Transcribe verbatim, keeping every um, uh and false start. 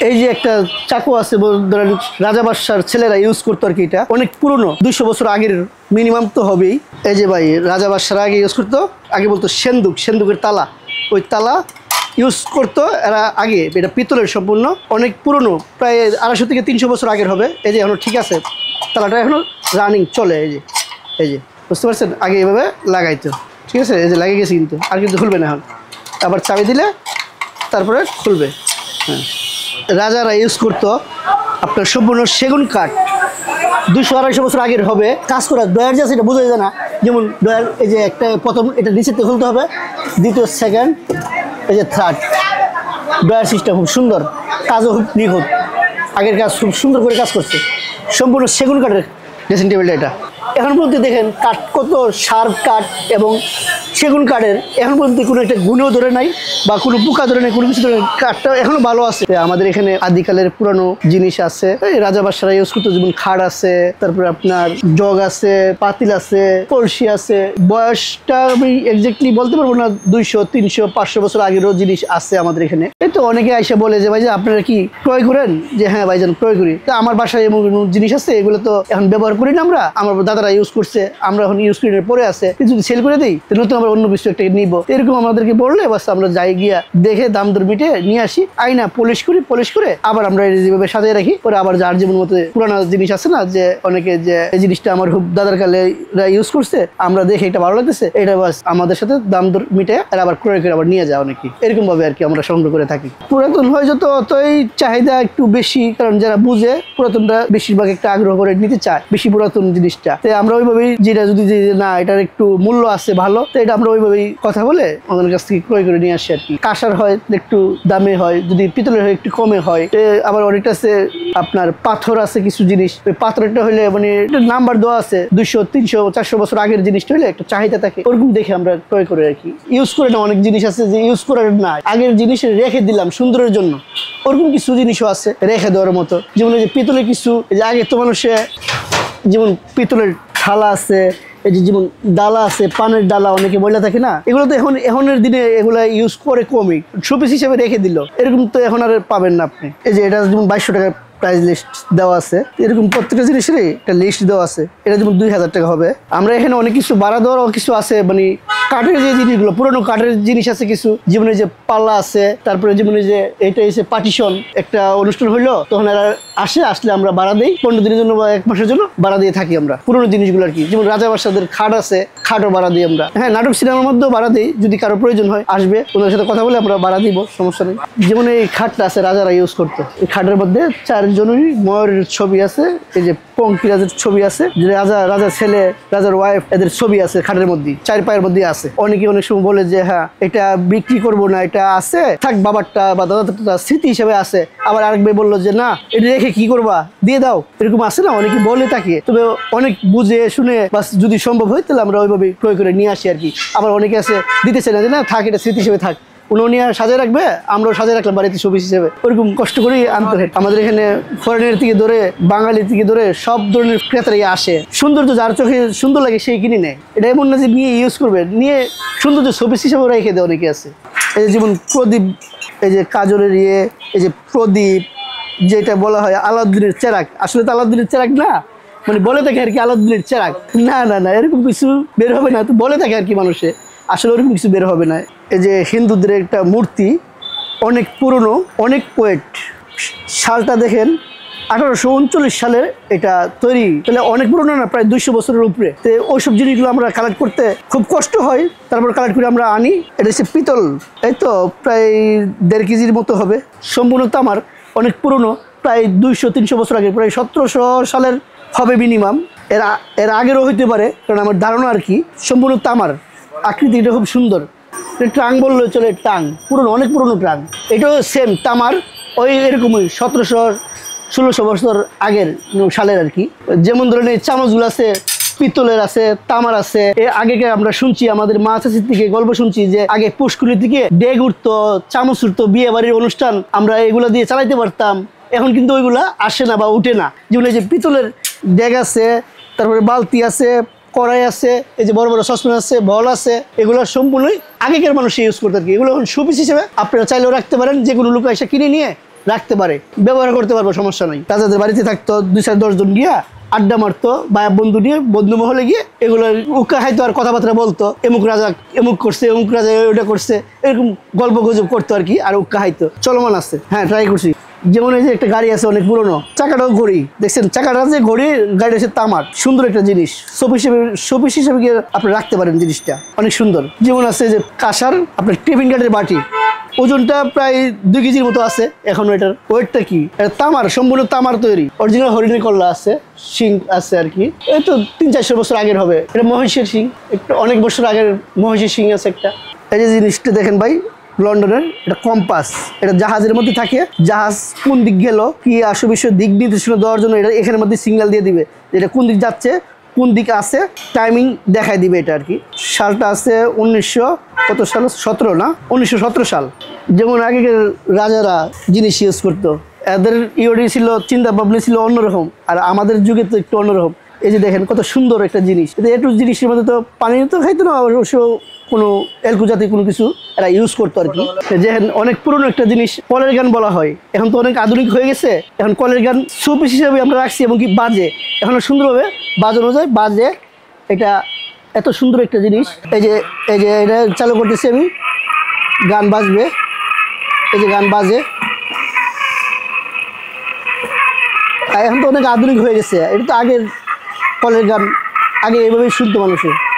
এই যে একটা চাকু আছে ধরেন রাজা বাদশার ছেলেরা ইউজ করতো আর কি, এটা অনেক পুরনো, দুইশো বছর আগের মিনিমাম তো হবেই। এই যে ভাই রাজা বাদশার আগে ইউজ করতো, আগে বলতো সেন্দুক, সেন্দুকের তালা, ওই তালা ইউজ করতো এরা আগে। এটা পিতলের সম্পূর্ণ, অনেক পুরনো, প্রায় আড়াইশো থেকে তিনশো বছর আগের হবে। এই যে এখনো ঠিক আছে, তালাটা এখনো রানিং চলে। এই যে এই যে বুঝতে পারছেন, আগে এভাবে লাগাইতো, ঠিক আছে। এই যে লাগিয়ে গেছে কিন্তু, আর কিন্তু খুলবে না এখন, আবার চাবি দিলে তারপরে খুলবে। হ্যাঁ, রাজারা ইউজ করতো আপনার সম্পূর্ণ সেগুন কাঠ, দুইশো আড়াইশো বছর আগের হবে। কাজ করা ডয়ার আছে, এটা বোঝা যায় না, যেমন ডয়ার এই যে একটা প্রথম এটা নিচেতে খুলতে হবে, দ্বিতীয় সেকেন্ড, এই যে থার্ড, ডয়ার সিস্টেম খুব সুন্দর, কাজও খুব নিখুঁত, আগের কাজ খুব সুন্দর করে কাজ করছে। সম্পূর্ণ সেগুন কাঠের ড্রেসিং টেবিলটা এটা। এখন পর্যন্ত দেখেন কাঠ কত শার্প কাঠ এবং সেগুন কাঠের, এখন পর্যন্ত কোনো একটা গুণেও ধরে নাই বা কোনো পোকা ধরে নাই, কোনো কিছু ধরে, কাঠটা এখনো ভালো আছে। আমাদের এখানে আদিকালের পুরানো জিনিস আছে, এই রাজা বাদশারা ইউজ করতো, যেমন খাট আছে, তারপরে আপনার জগ আছে, পাতিল আছে, কলসি আছে। বয়সটা আমি এক্স্যাক্টলি বলতে পারবো না, দুইশো তিনশো পাঁচশো বছর আগেরও জিনিস আছে আমাদের এখানে। এই তো অনেকে আইসা বলে যে ভাই যে আপনারা কি ক্রয় করেন, যে হ্যাঁ ভাইজান ক্রয় করি। তা আমার বাসায় এমন জিনিস আছে, এগুলো তো এখন ব্যবহার করি না আমরা, আমার দাদারা ইউজ করছে, আমরা এখন ইউজ করি পরে আছে, যদি সেল করে দিই তো নতুন আমরা অন্য কিছু একটা নিবো, এরকম আমাদেরকে বললে বাস আমরা যাই গিয়া দেখে দাম দর মিটে নিয়ে আসি, আইনা পলিশ করি, পলিশ করে আবার আমরা যেভাবে সাজিয়ে রাখি, পরে আবার যার যেমন মতো পুরানো জিনিস আছে না, যে অনেকে যে এই জিনিসটা আমার খুব দাদার কালে ইউজ করছে, আমরা দেখে এটা ভালো লাগতেছে, এটা বাস আমাদের সাথে দাম দর মিটে আর আবার ক্রয় করে আবার নিয়ে যায় অনেকে, এরকম ভাবে আর কি আমরা সংগ্রহ করে থাকি। পুরাতন হয় যত অতই চাহিদা একটু বেশি, কারণ যারা বুঝে পুরাতনটা বেশিরভাগ একটা আগ্রহ করে নিতে চায় বেশি পুরাতন জিনিসটা। আমরা ওইভাবেই যেটা যদি না এটার একটু মূল্য আছে ভালো, তো এটা আমরা ওইভাবেই কথা বলে ওদের কাছ থেকে ক্রয় করে নিয়ে আসি আর কি। কাঁসার হয় একটু দামে হয়, যদি পিতলের হয় একটু কমে হয়। আবার অনেকটা আছে আপনার পাথর আছে কিছু জিনিস, ওই পাথরটা হলে মানে নাম্বার দেওয়া আছে, দুইশো তিনশো চারশো বছর আগের জিনিসটা হলে একটা চাহিদা থাকে, ওরকম দেখে আমরা ক্রয় করে আর কি। ইউজ করে না অনেক জিনিস আছে যে ইউজ করার না, আগের জিনিস রেখে দিলাম সুন্দরের জন্য, ওরকম কিছু জিনিসও আছে রেখে দেওয়ার মতো। যেমন এই যে পিতলের কিছু, এই যে আগে তো মানুষে যেমন পিতলের থালা আছে, এই যে যেমন ডালা আছে, পানের ডালা অনেকে ময়লা থাকে না, এগুলো তো এখন এখনের দিনে এগুলো ইউজ করে কমই, শোপিস হিসেবে রেখে দিল, এরকম তো এখন আর পাবেন না আপনি। এই যে এটা যেমন বাইশশো টাকা প্রাইস লিস্ট দেওয়া আছে, এরকম প্রত্যেকটা জিনিসেরই একটা লিস্ট দেওয়া আছে, এটা যেমন দুই হাজার টাকা হবে। আমরা এখানে অনেক কিছু বাড়া দেওয়ারও কিছু আছে, মানে কাঠের যে জিনিসগুলো, পুরোনো কাঠের জিনিস আছে কিছু, যেমন যে পাল্লা আছে, তারপরে যেমন যে এটা এসে পার্টিশন, একটা অনুষ্ঠান হইলো তখন এরা আসে, আসলে আমরা ভাড়া দিই, পনেরো দিনের জন্য বা এক মাসের জন্য ভাড়া দিয়ে থাকি আমরা পুরোনো জিনিসগুলো আর কি। যেমন রাজা বাদশাদের খাট আছে, খাটও ভাড়া দিই আমরা। হ্যাঁ, নাটক সিনেমার মধ্যেও ভাড়া দিই, যদি কারো প্রয়োজন হয় আসবে, ওদের সাথে কথা বলে আমরা ভাড়া দিব, সমস্যা নেই। যেমন এই খাটটা আছে রাজারা ইউজ করতো, এই খাটের মধ্যে চারজনই ময়ূরের ছবি আছে, এই যে পঙ্কিরাজের ছবি আছে, যে রাজা রাজার ছেলে রাজার ওয়াইফ এদের ছবি আছে খাটের মধ্যে, চার পায়ের মধ্যে আছে। অনেকে অনেক সময় বলে যে হ্যাঁ এটা বিক্রি করবো না, এটা আছে থাক বাবারটা বা দাদাটা স্মৃতি হিসেবে আছে। আবার আরেক ভাই বললো যে না এটা রেখে কি করবা, দিয়ে দাও, এরকম আছে না, অনেকে বলে থাকে। তবে অনেক বুঝে শুনে বাস যদি সম্ভব হয় তাহলে আমরা ওইভাবে ক্রয় করে নিয়ে আসি আর কি। আবার অনেকে আছে দিতে চাই না, যে না থাক এটা স্মৃতি হিসেবে থাক, উনি আর সাজিয়ে রাখবে, আমরাও সাজিয়ে রাখলাম বাড়িতে ছবি হিসেবে, ওরকম কষ্ট করেই আনতে হয়। আমাদের এখানে ফরেনের থেকে ধরে বাঙালি থেকে ধরে সব ধরনের ক্রেতারাই আসে, সৌন্দর্য যার চোখে সুন্দর লাগে সেই কিনে নেয়। এটা এমন না যে নিয়ে ইউজ করবে, নিয়ে সৌন্দর্য ছবি হিসেবে রেখে দেয় অনেকে আছে। এই যে যেমন প্রদীপ, এই যে কাজলের ইয়ে, এই যে প্রদীপ যেটা বলা হয় আলাউদ্দিনের চেরাগ, আসলে তো আলাউদ্দিনের চেরাগ না, মানে বলে থাকে আর কি আলাউদ্দিনের চেরাগ, না না না এরকম কিছু বের হবে না, তো বলে থাকে আর কি মানুষে, আসলে ওরকম কিছু বের হবে না। এই যে হিন্দুদের একটা মূর্তি, অনেক পুরনো, অনেক ওয়েট, সালটা দেখেন আঠারোশো উনচল্লিশ সালে এটা তৈরি, তাহলে অনেক পুরনো না, প্রায় দুইশো বছরের উপরে। তো ওইসব জিনিসগুলো আমরা কালেক্ট করতে খুব কষ্ট হয়, তারপর কালেক্ট করে আমরা আনি। এটা হচ্ছে পিতল, এই তো প্রায় দেড় কেজির মতো হবে, সম্পূর্ণ তামার, অনেক পুরনো, প্রায় দুইশো তিনশো বছর আগে, প্রায় সতেরোশো সালের হবে মিনিমাম, এর এর আগেরও হইতে পারে, কারণ আমার ধারণা আর কি। সম্পূর্ণ তামার, আকৃতিটা খুব সুন্দর, ট্রাং বললে চলে, টাং পুরনো, অনেক পুরনো ট্রাং। এটাও সেম তামার, ওই এরকমই সতেরোশো ষোলোশো বছর আগের সালের আর কি। যেমন ধরেন এই চামচগুলো আছে, পিতলের আছে, তামার আছে। এর আগে আমরা শুনছি, আমাদের মা চাচির থেকে গল্প শুনছি যে আগে পুষ্কুলি থেকে ডেগ উঠতো, চামচ উঠতো, বিয়ে বাড়ির অনুষ্ঠান আমরা এগুলো দিয়ে চালাইতে পারতাম। এখন কিন্তু ওইগুলা আসে না বা উঠে না। যেমন এই যে পিতলের ডেগ আছে, তারপরে বালতি আছে, কড়াই আছে, এই যে বড় বড় সসপ্যান আছে, বল আছে, এগুলো সম্পূর্ণই আগেকার মানুষ ইউজ করতে আর কি। এগুলো শোপিস হিসেবে আপনারা চাইলেও রাখতে পারেন, যে কোনো লোক এসে কিনে নিয়ে রাখতে পারে, ব্যবহার করতে পারবো, সমস্যা নাই। রাজাদের বাড়িতে থাকতো দুই চার দশজন গিয়া আড্ডা মারতো বা বন্ধু নিয়ে বন্ধু মহলে গিয়ে এগুলো উক্কা খাইতো আর কথাবার্তা বলতো, এমুক রাজা এমুক করছে, এমুক রাজা ওটা করছে, এরকম গল্প গুজব করতো আর কি, আর উক্কা খাইতো। চলমান আছে, হ্যাঁ ট্রাই করছি। যেমন এই যে একটা গাড়ি আছে অনেক পুরনো, চাকাটাও ঘড়ি, দেখছেন চাকাটা যে ঘড়ি, গাড়ি আছে তামার, সুন্দর একটা জিনিস, শোপিস হিসেবে শোপিস হিসেবে গিয়ে আপনি রাখতে পারেন, জিনিসটা অনেক সুন্দর। যেমন আছে যে কাঁসার আপনার টিফিন কাঠের বাটি, ওজনটা প্রায় দুই কেজির মতো আছে এখন। এটার ওয়েটটা কি, এটা তামার, সম্পূর্ণ তামার তৈরি, অরিজিনাল হরিণের কল্লা আছে, শিং আছে আর কি। এই তো তিন চারশো বছর আগের হবে, এটা মহিষের শিং, একটু অনেক বছর আগের মহিষের শিং আছে একটা। এই যে জিনিসটা দেখেন ভাই, লন্ডনের এটা কম্পাস, এটা জাহাজের মধ্যে থাকে, জাহাজ কোন দিক গেল কি আসো বিষয় দিক নির্দেশনা দেওয়ার জন্য এটা এখানের মধ্যে সিগন্যাল দিয়ে দিবে, এটা কোন দিক যাচ্ছে, কোন দিকে আছে, টাইমিং দেখাই দিবে এটা আর কি। সালটা আছে উনিশশো কত সাল, সতেরো না উনিশশো সতেরো সাল। যেমন আগেকার রাজারা জিনিস ইউজ করতো, এদের ইউডি ছিল, চিন্তা ভাবনা ছিল অন্যরকম, আর আমাদের যুগে তো একটু অন্যরকম। এই যে দেখেন কত সুন্দর একটা জিনিস, একটু জিনিসের মধ্যে তো পানি তো খাইতো না, অবশ্য কোনো এলকো জাতীয় কোনো কিছু এরা ইউজ করতো আর কি। যে অনেক পুরনো একটা জিনিস, কলের গান বলা হয়, এখন তো অনেক আধুনিক হয়ে গেছে, এখন কলের গান শোপিস হিসেবে আমরা রাখছি, এবং কি বাজে, এখন সুন্দরভাবে বাজানো যায়, বাজে। এটা এত সুন্দর একটা জিনিস, এই যে এই যে এটা চালু করতেছি আমি, গান বাজবে, এই যে গান বাজে। এখন তো অনেক আধুনিক হয়ে গেছে, এটা তো আগের কলের গান, আগে এইভাবেই শুনতো মানুষে।